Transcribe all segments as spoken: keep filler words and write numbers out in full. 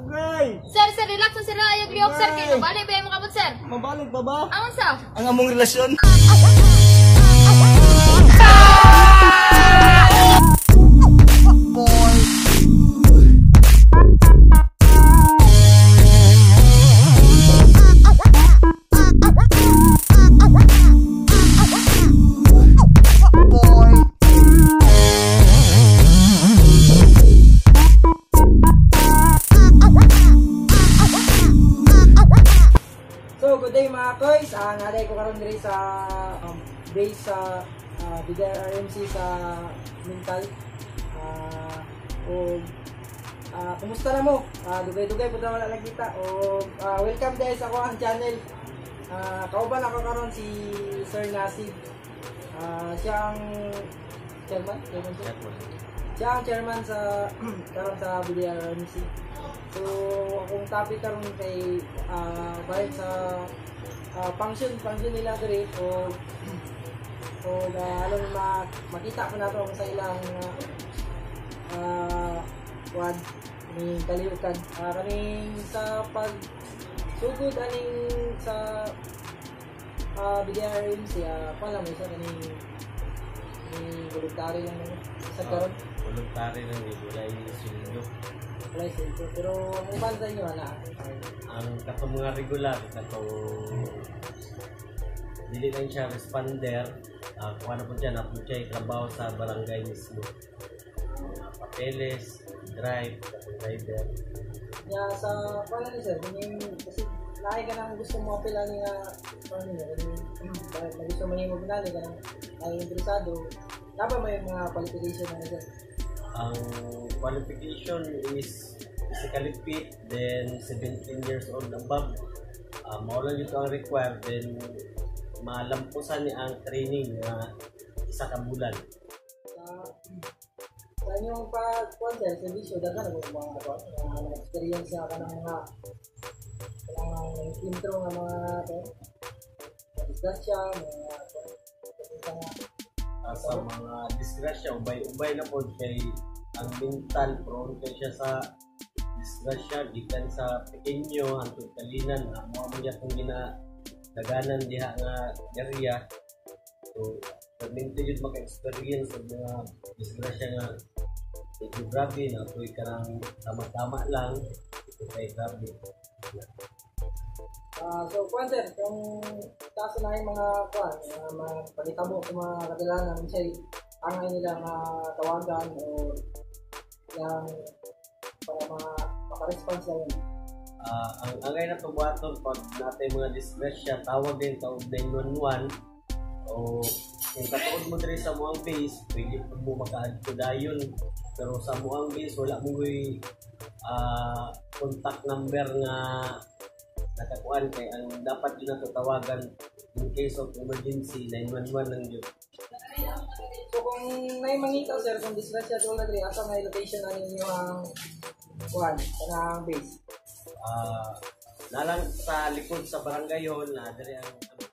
Dugay! Sir, sir, relax na sir. Ayog liyok, sir. Kaya mabalik ba yung mga kabot, sir? Mabalik pa ba? Angon sa? Ang among relasyon. So, good day mga koys. Uh, naday ko karon diri sa um, base sa uh, B D R M C sa Mintal. Uh, o uh, kumusta na mo? Uh, dugay-dugay po naman na nakita. O uh, welcome guys sa akong channel. Uh, kauban ako karon si Sir Nasib. Uh, siyang chairman, chairman siya. Siya ang chairman sa karon sa B D R M C. So, akong topic karon kay uh, balik sa uh, function, function nila diri o o uh, alam ma makita ko na to sa ilang uh, quad ni kaliukan uh, kaning sa pag sugod aning sa uh, B D R M C uh, pala mo siya kaning ni voluntary lang sa karon uh, voluntary lang ni bulay sundo. Pero ang iban sa inyo, wala. Ang katong mga regular, katong dili lang siya responder, uh, kung ano po dyan, na po siya trabaho sa barangay mismo. Mga papeles, drive, katong rider. Yeah, sa pala ni sir, yung, kasi naay ka nang gusto mo apela niya, paano niya, na gusto mo yung magnali ka nang ay interesado, dapat may mga qualification na sir. Ang qualification is physically fit, then seventeen years old above. Uh, maulan dito ang required, then malampusan niya ang training na isa ka bulan. Uh, sa inyong pag-sponsor, servisyo, daga na mga mga mga experience na ka ng mga kailangan intro ng mga disgrasya, mga uh, sa mga disgrasya, ubay-ubay na po kay ang mental prone kay siya sa disgrasya gikan sa pekenyo hangtod kalinan amo mo niya kung ginadaganan diha nga area. So perminto yun maka-experience sa mga disgrasya nga ito grabe na ito'y karang tama-tama lang ito kay grabe. Uh, so, kwan sir, kung kaso na yung mga kwan, uh, mga pagkitabo sa mga kadalanan, siya angay nila mga tawagan o yung para mga makaresponse na yun. Uh, ang angay na tubuhaton pag natin mga disgrasya, tawag din sa nine one one o kung katuod mo din sa muang base, pwede mo maka-add dayon, pero sa muang base, wala mo yung uh, contact number nga nakakuan kay ang dapat yun na tawagan in case of emergency nine one one lang yun. So kung may mangita sir, kung disgrasya doon na rin, asa may location na ninyo ang kuhan, kanang base? Uh, nalang sa likod sa barangay yun, na dari ang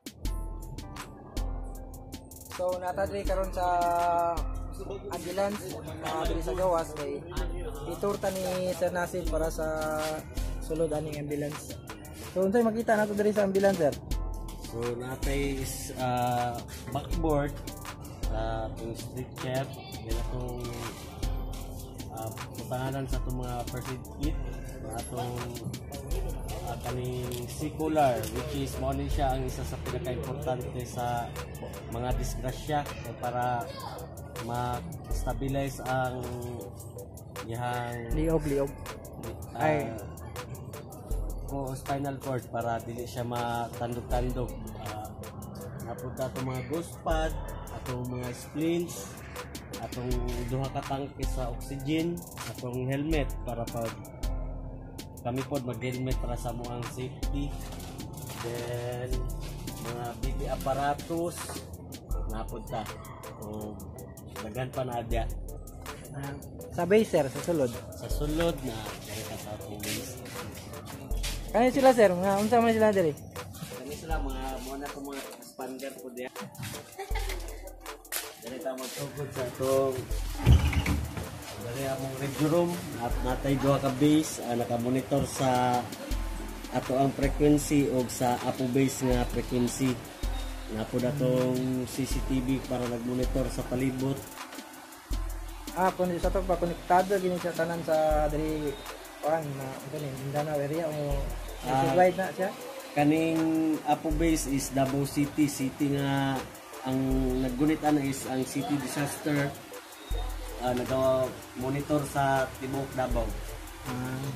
so natadri karon sa ambulance na diri sa gawas kay iturta ni Sir Nasib para sa sulod aning ambulance. So, unsay makita nato diri sa ambulance, sir? So, natay is uh, backboard sa uh, itong stretcher, yan itong uh, putanganan sa itong mga first aid kit, na itong uh, kaning circular, which is mo siya ang isa sa pinaka-importante sa mga disgrasya para ma-stabilize ang yang liog-liog. Uh, ay o spinal cord para dili siya matandog-tandog. Uh, napunta itong mga ghost pad, atong mga splints, atong duha ka tangke sa oxygen, atong helmet para pag kami pod mag-helmet para sa mo ang safety. Then mga B P apparatus napunta. So daghan pa na adya. Uh, sa base sir, sa sulod. Sa sulod na kaya sa atong base. Kaya sila sir, mga unsa man sila diri? Kani sila mga muna ko mga expander po diya. Dali ta mo tugod sa tong Dari among radio room at natay duha ka base uh, naka-monitor sa ato ang frequency o sa Apo base nga frequency. Napo datong C C T V para nag-monitor sa palibot. Ah, kung sa to pa konektado gini sa tanan sa diri kuan na gani Mindanao area o Ah, wide na siya. Kaning Apo base is Davao City. City nga ang naggunit ana is ang city disaster. Uh, nag-monitor sa Tibok Davao. Ah,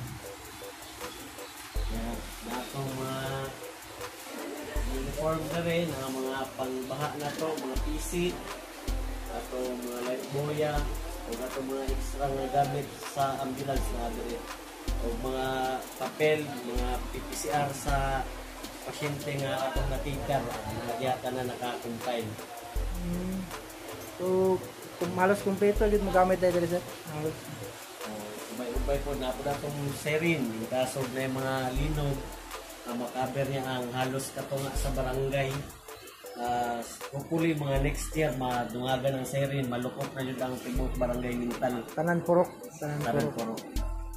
Yeah, na itong mga uniform na rin, ang mga pangbaha na to, mga P C, atong mga life boya, o atong mga extra nga gamit sa ambulance na diri, o mga papel, mga P P C R sa pasyente nga atong natikar, na yata na naka-confine. mm, so kung malos kumpleto gid mo gamit tayo diri sir. Halos. Uh, ubay-ubay po na po natong serin, yung kaso na yung mga linog, uh, makaber niya ang halos katunga sa barangay. Uh, hopefully mga next year madungagan ang serin, malukot na yun ang tibok barangay Mintal. Tanan purok, tanan Tanan purok. po.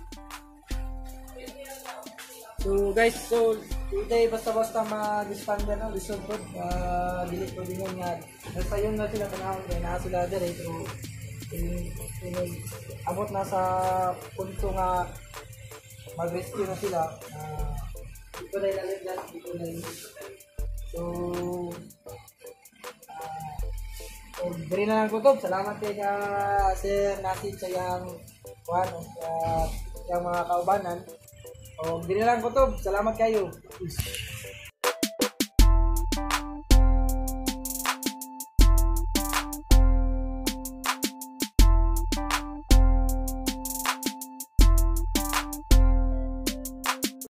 So guys, so today basta-basta mag-expand na no, lisod po, uh, dili po din nga nasa yun na sila tanawon kay naa sila dire pero in, in, abot na sa punto nga mag-rescue na sila. Uh, dito na ilalim dyan, dito na ilalim. So uh, so diri na lang ko to. Salamat kay ka Sir Nasid sa yang kuan sa yang mga kaubanan. O, dili lang ko to. Salamat kayo.